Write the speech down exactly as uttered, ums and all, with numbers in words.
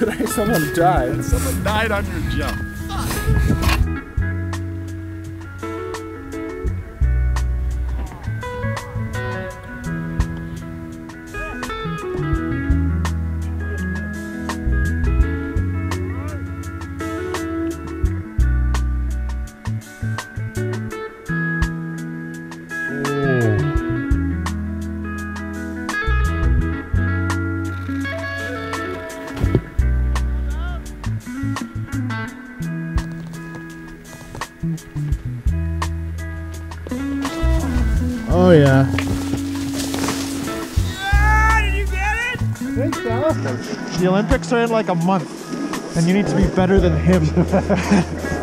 Today someone died. Someone died on your jump. Oh yeah. Yeah, did you get it? Thanks, Alice. The Olympics are in like a month, and you need to be better than him.